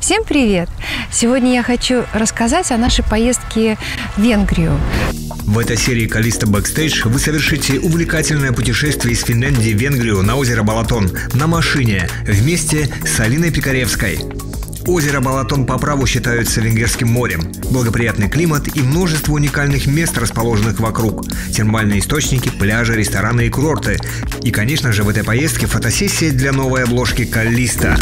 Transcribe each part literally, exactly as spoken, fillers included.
Всем привет! Сегодня я хочу рассказать о нашей поездке в Венгрию. В этой серии Callisto Backstage вы совершите увлекательное путешествие из Финляндии в Венгрию на озеро Балатон на машине вместе с Алиной Пикаревской. Озеро Балатон по праву считается венгерским морем. Благоприятный климат и множество уникальных мест, расположенных вокруг. Термальные источники, пляжи, рестораны и курорты. И, конечно же, в этой поездке фотосессия для новой обложки Callisto.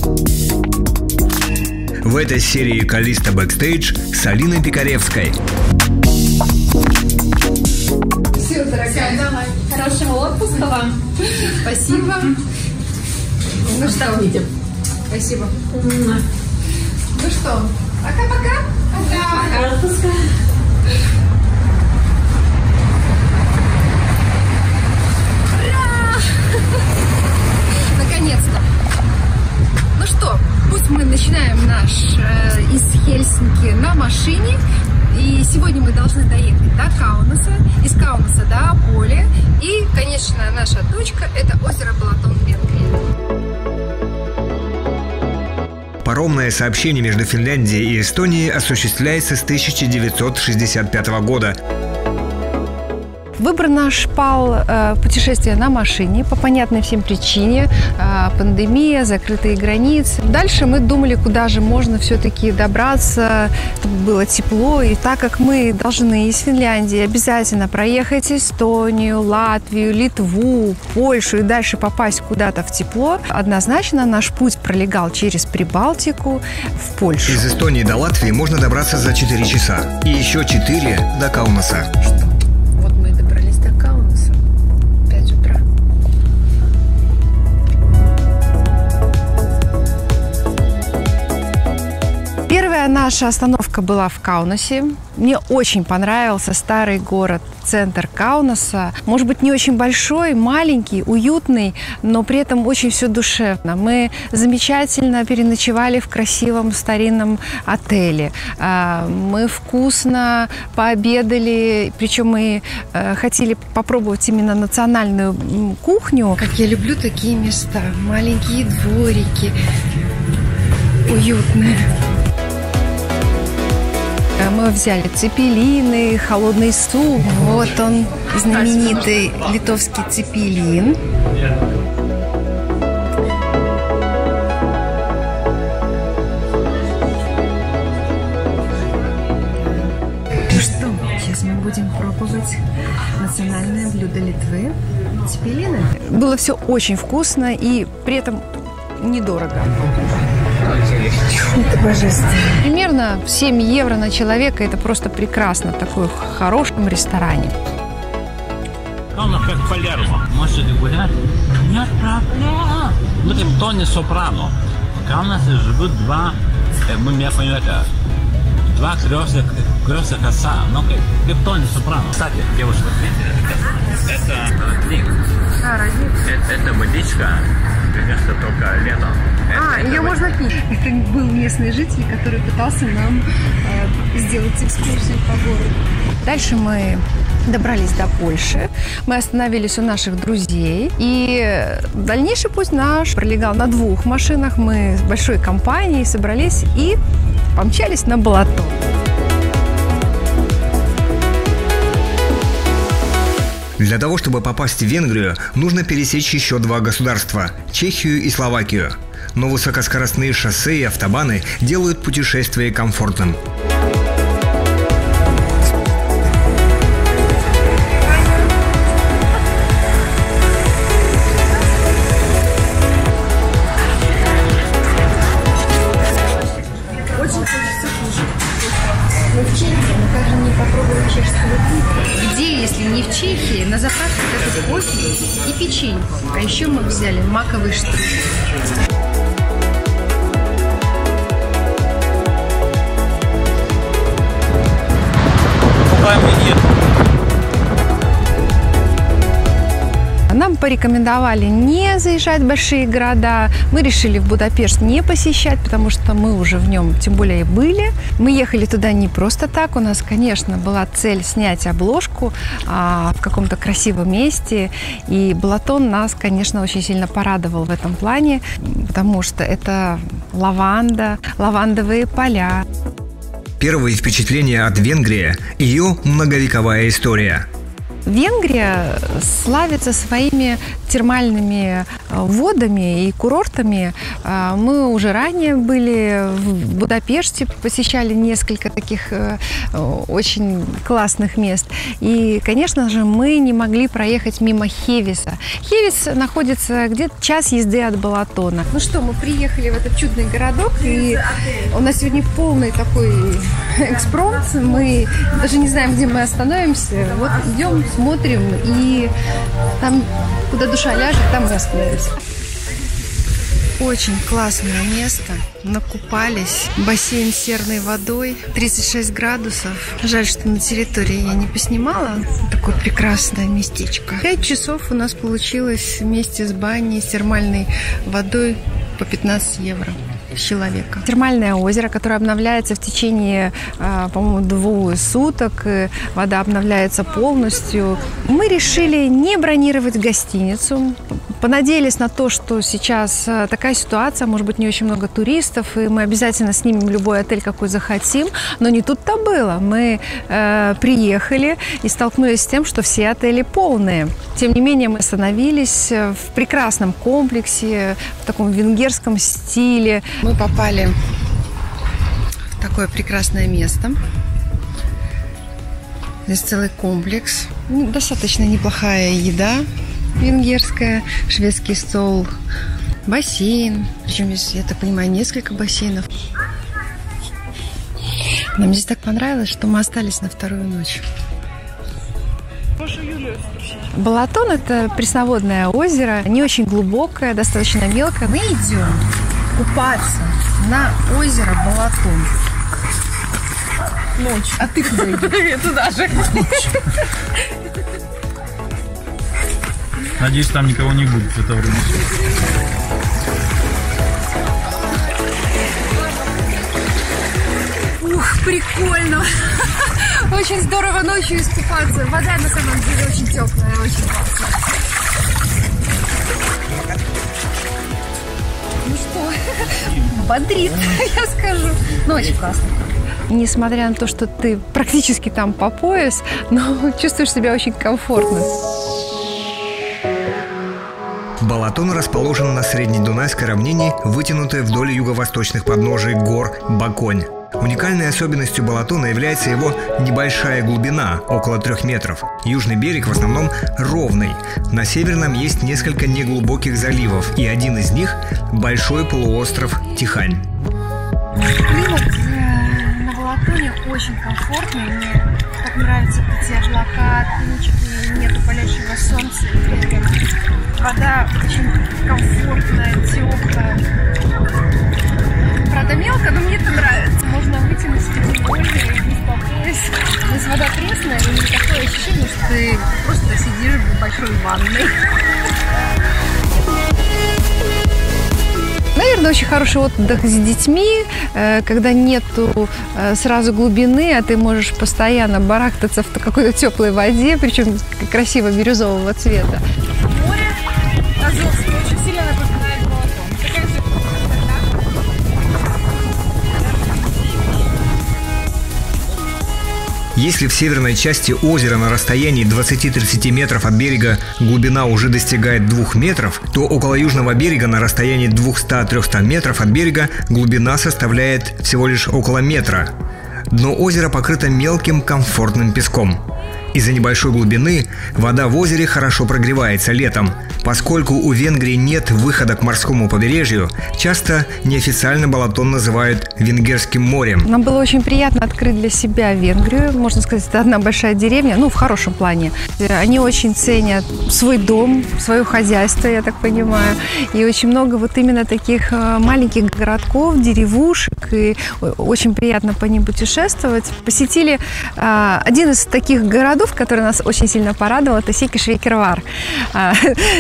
В этой серии Callisto Backstage с Алиной Пикаревской. Все, дорогая, давай. Хорошего отпуска вам. Спасибо. Ну что, увидим. Спасибо. Ну что, пока-пока. Пока. Отпуска. Наконец-то. Ну что, пусть мы начинаем наш э, из Хельсинки на машине. И сегодня мы должны доехать до Каунаса, из Каунаса до Аполя. И, конечно, наша точка – это озеро Балатон в Венгрии. Паромное сообщение между Финляндией и Эстонией осуществляется с тысяча девятьсот шестьдесят пятого года. Выбор наш пал э, путешествие на машине по понятной всем причине. Э, пандемия, закрытые границы. Дальше мы думали, куда же можно все-таки добраться, чтобы было тепло. И так как мы должны из Финляндии обязательно проехать Эстонию, Латвию, Литву, Польшу и дальше попасть куда-то в тепло, однозначно наш путь пролегал через Прибалтику в Польшу. Из Эстонии до Латвии можно добраться за четыре часа. И еще четыре до Каунаса. Первая наша остановка была в Каунасе. Мне очень понравился старый город, центр Каунаса. Может быть, не очень большой, маленький, уютный, но при этом очень все душевно. Мы замечательно переночевали в красивом старинном отеле. Мы вкусно пообедали, причем мы хотели попробовать именно национальную кухню. Как я люблю такие места. Маленькие дворики, уютные. Мы взяли цепелины, холодный суп. Вот он, знаменитый литовский цепелин. Ну что, сейчас мы будем пробовать национальное блюдо Литвы – цепелины. Было все очень вкусно и при этом недорого. Это божественно. Примерно семь евро на человека. Это просто прекрасно в такой хорошем ресторане. Каунас как Палермо. Можете гулять? Нет проблем. Мы там Тони Сопрано. В Каунасе живут два, вы меня понимаете, два крестных, крестных отца. Ну, как Тони Сопрано. Кстати, девушка, это родник. А, родник. Это, это водичка, конечно, только летом. А, ее можно пить. Это был местный житель, который пытался нам э, сделать экскурсию по городу. Дальше мы добрались до Польши. Мы остановились у наших друзей. И дальнейший путь наш пролегал на двух машинах. Мы с большой компанией собрались и помчались на Балатон. Для того, чтобы попасть в Венгрию, нужно пересечь еще два государства – Чехию и Словакию. Но высокоскоростные шоссе и автобаны делают путешествие комфортным. Очень хочется кушать. Мы в Чехии, но как же не попробовать чешского пива? Где, если не в Чехии, на заправке это кофе и печенье. А еще мы взяли маковый штрудель. Нам порекомендовали рекомендовали не заезжать в большие города. Мы решили в Будапешт не посещать, потому что мы уже в нем, тем более, были. Мы ехали туда не просто так. У нас, конечно, была цель снять обложку а, в каком-то красивом месте. И Балатон нас, конечно, очень сильно порадовал в этом плане, потому что это лаванда, лавандовые поля. Первые впечатления от Венгрии – ее многовековая история. Венгрия славится своими термальными водами и курортами. Мы уже ранее были в Будапеште, посещали несколько таких очень классных мест. И, конечно же, мы не могли проехать мимо Хевиса. Хевис находится где-то час езды от Балатона. Ну что, мы приехали в этот чудный городок, и у нас сегодня полный такой экспромт. Мы даже не знаем, где мы остановимся. Вот идем, смотрим, и там, куда душа ляжет, там мы остановимся. Очень классное место. Накупались. Бассейн с серной водой. тридцать шесть градусов. Жаль, что на территории я не поснимала. Такое прекрасное местечко. пять часов у нас получилось вместе с баней, с термальной водой по пятнадцать евро с человека. Термальное озеро, которое обновляется в течение, по-моему, двух суток. Вода обновляется полностью. Мы решили не бронировать гостиницу. Понадеялись на то, что сейчас такая ситуация, может быть, не очень много туристов, и мы обязательно снимем любой отель, какой захотим. Но не тут-то было. Мы э, приехали и столкнулись с тем, что все отели полные. Тем не менее, мы остановились в прекрасном комплексе, в таком венгерском стиле. Мы попали в такое прекрасное место. Здесь целый комплекс. Ну, достаточно неплохая еда венгерская, шведский стол, бассейн. Причем здесь, я так понимаю, несколько бассейнов. Нам здесь так понравилось, что мы остались на вторую ночь. Балатон – это пресноводное озеро, не очень глубокое, достаточно мелкое. Мы идем купаться на озеро Балатон. Ночь. А ты куда идешь? Я туда же. Надеюсь, там никого не будет в это время. Ух, прикольно! Очень здорово ночью искупаться. Вода на самом деле очень теплая, очень классная. Ну что, бодрит, я скажу. Ну, очень классно. Несмотря на то, что ты практически там по пояс, но чувствуешь себя очень комфортно. Балатон расположен на Среднедунайской равнине, вытянутой вдоль юго-восточных подножий гор Баконь. Уникальной особенностью Балатона является его небольшая глубина, около трех метров. Южный берег в основном ровный. На северном есть несколько неглубоких заливов, и один из них – большой полуостров Тихань. Климат на Балатоне очень комфортный. Мне так нравятся эти облака, тучи, нету палящего солнца. Вода очень комфортная, теплая. Правда, мелко, но мне это нравится. Можно выйти на середину озера и не спокойся. Здесь вода пресная, и такое ощущение, что ты просто сидишь в большой ванной. Наверное, очень хороший отдых с детьми, когда нету сразу глубины, а ты можешь постоянно барахтаться в какой-то теплой воде, причем красиво бирюзового цвета. Море Азовское очень сильно напоминает Балатон. Такая же Если в северной части озера на расстоянии двадцати-тридцати метров от берега глубина уже достигает двух метров, то около южного берега на расстоянии двухсот-трехсот метров от берега глубина составляет всего лишь около метра. Дно озера покрыто мелким комфортным песком. Из-за небольшой глубины вода в озере хорошо прогревается летом. Поскольку у Венгрии нет выхода к морскому побережью, часто неофициально Балатон называют Венгерским морем. Нам было очень приятно открыть для себя Венгрию. Можно сказать, это одна большая деревня, ну, в хорошем плане. Они очень ценят свой дом, свое хозяйство, я так понимаю. И очень много вот именно таких маленьких городков, деревушек. И очень приятно по ним путешествовать. Посетили один из таких городов, который нас очень сильно порадовал, это Секиш-Викервар.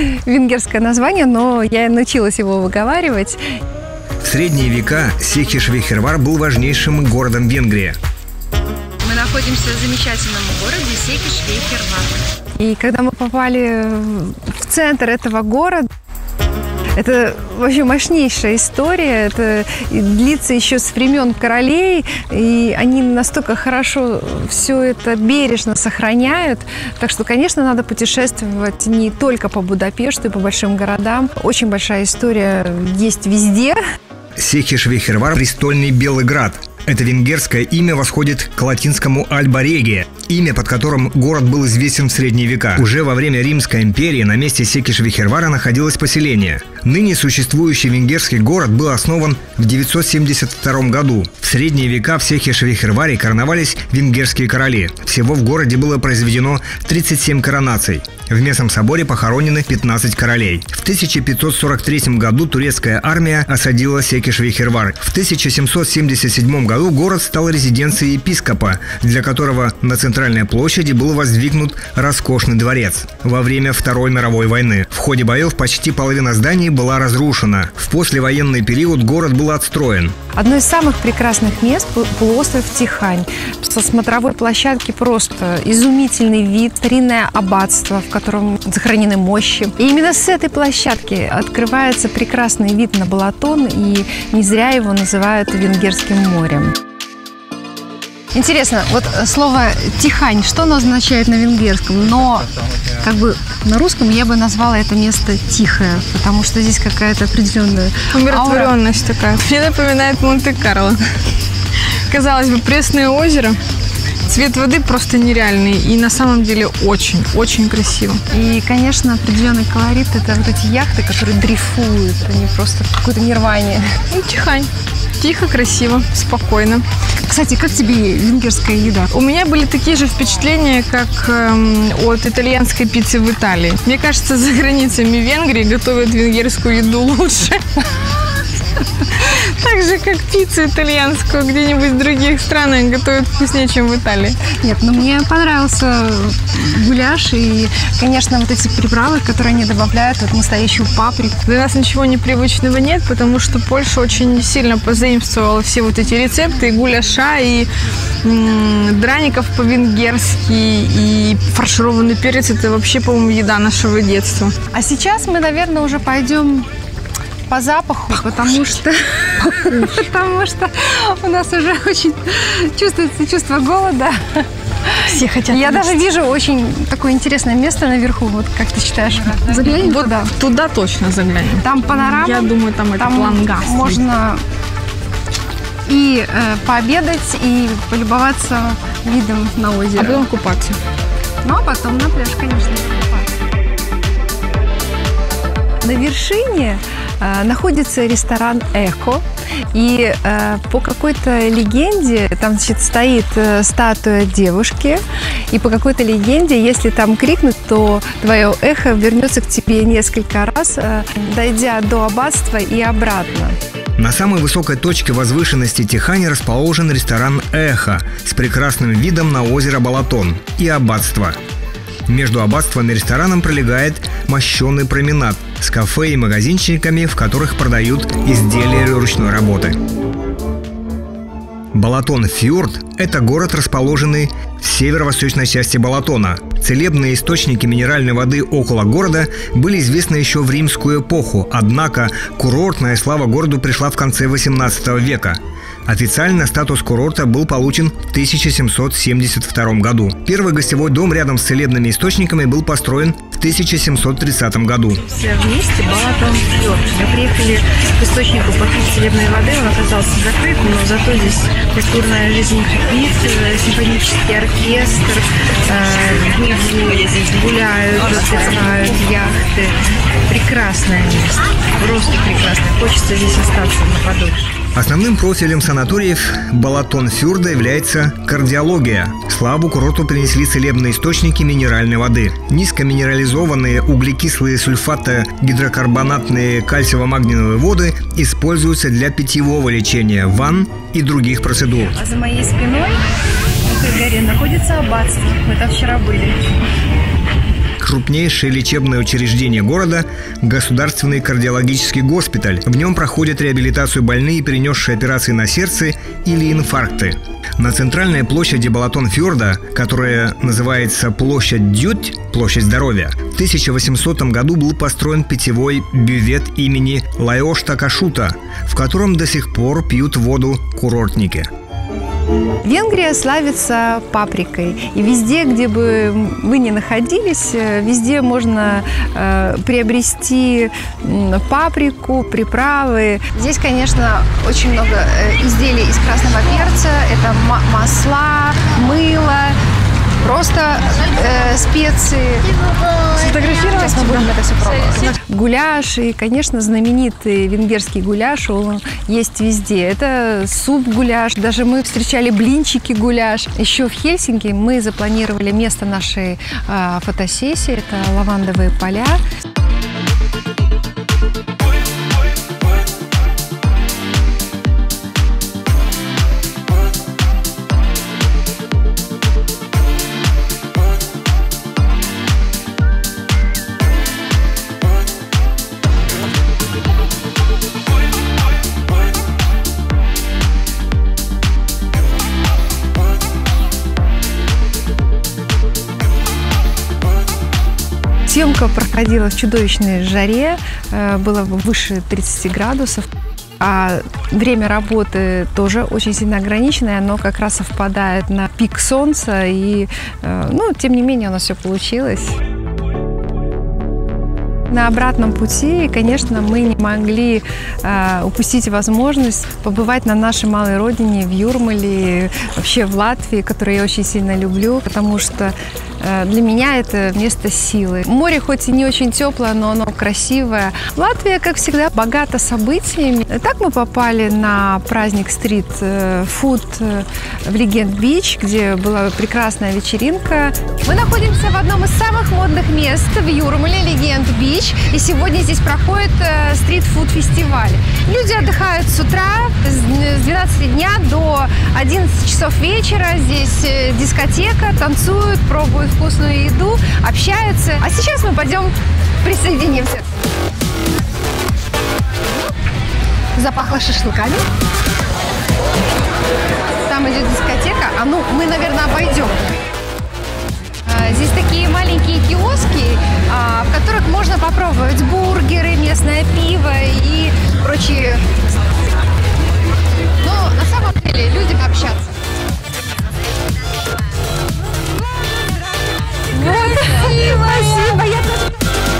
венгерское название, но я научилась его выговаривать. В средние века Секиш-Вехервар был важнейшим городом Венгрии. Мы находимся в замечательном городе Секиш-Вехервар. И когда мы попали в центр этого города, это вообще мощнейшая история, это длится еще с времен королей, и они настолько хорошо все это бережно сохраняют. Так что, конечно, надо путешествовать не только по Будапешту и по большим городам. Очень большая история есть везде. Секиш-Вехервар – престольный Белый Град. Это венгерское имя восходит к латинскому «Альба Регия», имя, под которым город был известен в средние века. Уже во время Римской империи на месте Секиш-Вехервара находилось поселение. Ныне существующий венгерский город был основан в девятьсот семьдесят втором году. В средние века в Секиш-Вехерваре короновались венгерские короли. Всего в городе было произведено тридцать семь коронаций. В местном соборе похоронены пятнадцать королей. В тысяча пятьсот сорок третьем году турецкая армия осадила Секиш-Вехервар. В тысяча семьсот семьдесят седьмом году город стал резиденцией епископа, для которого на центральной площади был воздвигнут роскошный дворец. Во время Второй мировой войны в ходе боев почти половина зданий была разрушена. В послевоенный период город был отстроен. Одно из самых прекрасных мест – полуостров Тихань. Со смотровой площадки просто изумительный вид, старинное аббатство, в котором сохранены мощи. И именно с этой площадки открывается прекрасный вид на Балатон, и не зря его называют Венгерским морем. Интересно, вот слово «Тихань», что оно означает на венгерском? Но как бы на русском я бы назвала это место «тихое», потому что здесь какая-то определенная умиротворенность аура. Такая. Мне напоминает Монте-Карло. Казалось бы, пресное озеро. Цвет воды просто нереальный и на самом деле очень-очень красиво. И, конечно, определенный колорит – это вот эти яхты, которые дрейфуют, они просто в какое-то нирване. Ну, Тихань. Тихо, красиво, спокойно. Кстати, как тебе венгерская еда? У меня были такие же впечатления, как эм, от итальянской пиццы в Италии. Мне кажется, за границами Венгрии готовят венгерскую еду лучше. Так же, как пиццу итальянскую где-нибудь в других странах готовят вкуснее, чем в Италии. Нет, ну мне понравился гуляш и, конечно, вот эти приправы, которые они добавляют, вот настоящую паприку. Для нас ничего непривычного нет, потому что Польша очень сильно позаимствовала все вот эти рецепты и гуляша, и м- драников по-венгерски, и фаршированный перец. Это вообще, по-моему, еда нашего детства. А сейчас мы, наверное, уже пойдем по запаху, потому что, потому что у нас уже очень чувствуется чувство голода. Все хотят. Я даже вижу очень такое интересное место наверху. Вот как ты считаешь? Заглянем вот туда? Туда точно заглянем. Там панорама. Я думаю, там, там это план газ. Можно и э, пообедать, и полюбоваться видом на озеро. А потом купаться. Ну, а потом на пляж, конечно, купаться. На вершине э, находится ресторан «Эхо». И э, по какой-то легенде там, значит, стоит э, статуя девушки. И по какой-то легенде, если там крикнуть, то твое эхо вернется к тебе несколько раз, э, дойдя до аббатства и обратно. На самой высокой точке возвышенности Тихани расположен ресторан «Эхо» с прекрасным видом на озеро Балатон и аббатство. Между аббатством и рестораном пролегает мощеный променад с кафе и магазинчиками, в которых продают изделия ручной работы. Балатон-Фьорд – это город, расположенный в северо-восточной части Балатона. Целебные источники минеральной воды около города были известны еще в римскую эпоху, однако курортная слава городу пришла в конце восемнадцатого века. Официально статус курорта был получен в тысяча семьсот семьдесят втором году. Первый гостевой дом рядом с целебными источниками был построен в тысяча семьсот тридцатом году. Все вместе Балатон-Фьорд. Мы приехали к источнику попить целебной воды, он оказался закрыт, но зато здесь культурная жизнь кипит, симфонический оркестр, люди здесь гуляют, отдыхают, яхты. Прекрасное место, просто прекрасное. Хочется здесь остаться на подольше. Основным профилем санаториев Балатон-Фьорда является кардиология. Славу курорту принесли целебные источники минеральной воды. Низкоминерализованные углекислые сульфато-гидрокарбонатные кальциево-магниевые воды используются для питьевого лечения, ванн и других процедур. А за моей спиной на той горе находится аббатство. Мы там вчера были. крупнейшее лечебное учреждение города – Государственный кардиологический госпиталь. В нем проходят реабилитацию больные, перенесшие операции на сердце или инфаркты. На центральной площади Балатон-фьорда, которая называется площадь Дють, площадь здоровья, в тысяча восьмисотом году был построен питьевой бювет имени Лаёшта Кашута, в котором до сих пор пьют воду курортники. Венгрия славится паприкой. И везде, где бы вы ни находились, везде можно э, приобрести паприку, приправы. Здесь, конечно, очень много э, изделий из красного перца. Это масла, мыло, просто э, специи. Сфотографировать мы будем это все пробовать. Гуляш и, конечно, знаменитый венгерский гуляш, он есть везде. Это суп-гуляш, даже мы встречали блинчики-гуляш. Еще в Хельсинки мы запланировали место нашей э, фотосессии, это лавандовые поля. Съемка проходила в чудовищной жаре, было выше тридцати градусов, а время работы тоже очень сильно ограниченное, оно как раз совпадает на пик солнца, и, ну, тем не менее, у нас все получилось. На обратном пути, конечно, мы не могли э, упустить возможность побывать на нашей малой родине, в Юрмале, вообще в Латвии, которую я очень сильно люблю, потому что э, для меня это место силы. Море хоть и не очень теплое, но оно красивое. Латвия, как всегда, богата событиями. Так мы попали на праздник стрит-фуд в Легенд-Бич, где была прекрасная вечеринка. Мы находимся в одном из самых модных мест в Юрмале, Легенд-Бич. И сегодня здесь проходит э, стрит-фуд-фестиваль. Люди отдыхают с утра, с двенадцати дня до одиннадцати часов вечера. Здесь э, дискотека, танцуют, пробуют вкусную еду, общаются. А сейчас мы пойдем присоединимся. Запахло шашлыками. Там идет дискотека. А ну, мы, наверное, обойдем. Здесь такие маленькие киоски, в которых можно попробовать бургеры, местное пиво и прочие. Но на самом деле люди общаться. Спасибо, спасибо. Я тоже...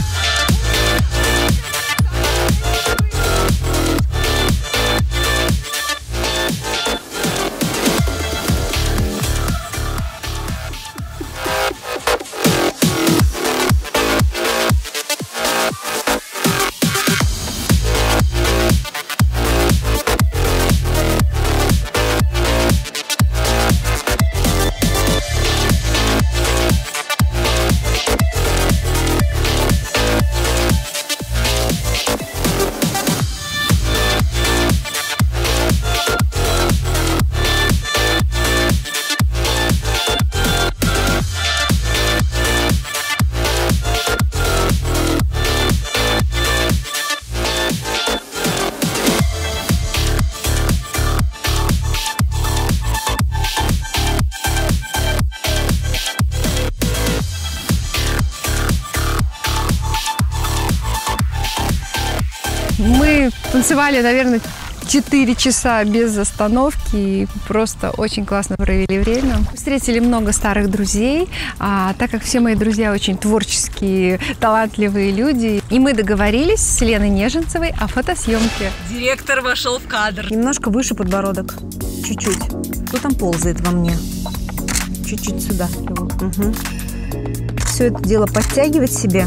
Мы танцевали, наверное, четыре часа без остановки и просто очень классно провели время. Встретили много старых друзей, а, так как все мои друзья очень творческие, талантливые люди. И мы договорились с Леной Неженцевой о фотосъемке. Директор вошел в кадр. Немножко выше подбородок. Чуть-чуть. Кто там ползает во мне? Чуть-чуть сюда. Угу. Все это дело подтягивать себе.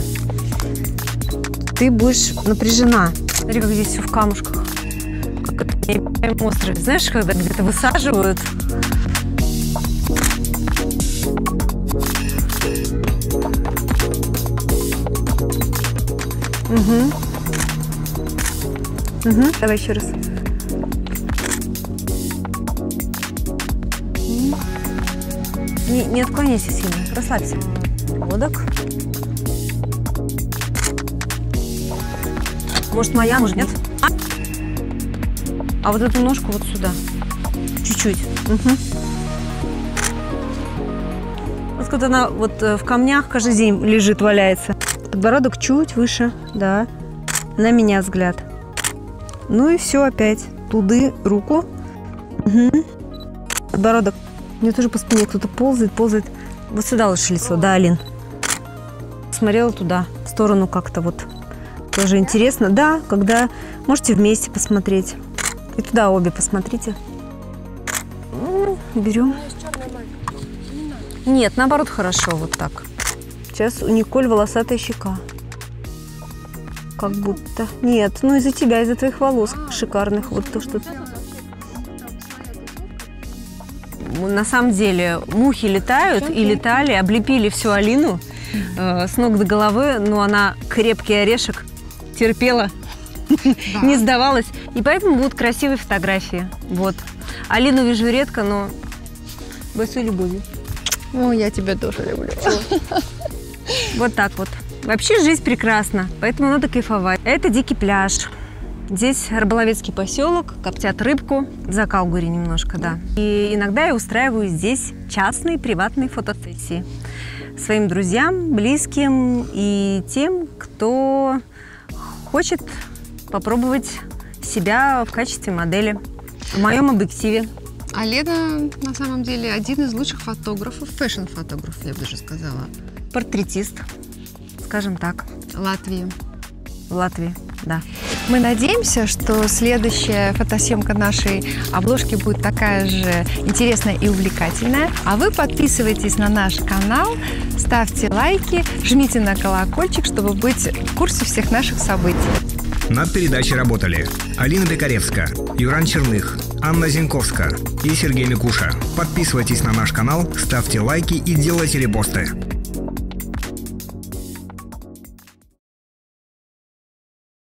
Ты будешь напряжена. Смотри, как здесь все в камушках. Как это на острове. Знаешь, когда где-то высаживают. Угу. Угу. Давай еще раз. Не, не отклоняйся сильно. Расслабься. Подбородок. Может, моя, может, нет? А, а вот эту ножку вот сюда. Чуть-чуть. Угу. Вот когда она вот в камнях каждый день лежит, валяется. Подбородок чуть выше, да. На меня взгляд. Ну и все опять. Туды руку. Угу. Подбородок. Мне тоже по спине кто-то ползает, ползает. Вот сюда лучше лицо, да, Алин? Смотрела туда, в сторону как-то вот. Тоже интересно. Да, когда можете вместе посмотреть. И туда обе посмотрите. Берем. Нет, наоборот, хорошо, вот так. Сейчас у Николь волосатая щека. Как будто. Нет, ну из-за тебя, из-за твоих волос шикарных. Вот то, что... На самом деле мухи летают и летали, облепили всю Алину э, с ног до головы, но она крепкий орешек, терпела, да. Не сдавалась. И поэтому будут красивые фотографии. Вот. Алину вижу редко, но большой любовью. Ну, я тебя тоже люблю. Вот так вот. Вообще жизнь прекрасна, поэтому надо кайфовать. Это дикий пляж. Здесь Рыболовецкий поселок, коптят рыбку, за Калгури немножко, да. И иногда я устраиваю здесь частные приватные фотосессии своим друзьям, близким и тем, кто хочет попробовать себя в качестве модели в моем объективе. А Лена, на самом деле, один из лучших фотографов, фэшн-фотографов, я бы даже сказала. Портретист, скажем так. Латвии. В Латвии, да. Мы надеемся, что следующая фотосъемка нашей обложки будет такая же интересная и увлекательная. А вы подписывайтесь на наш канал, ставьте лайки, жмите на колокольчик, чтобы быть в курсе всех наших событий. Над передачей работали Алина Пикаревская, Юран Черных, Анна Зинковская и Сергей Микуша. Подписывайтесь на наш канал, ставьте лайки и делайте репосты.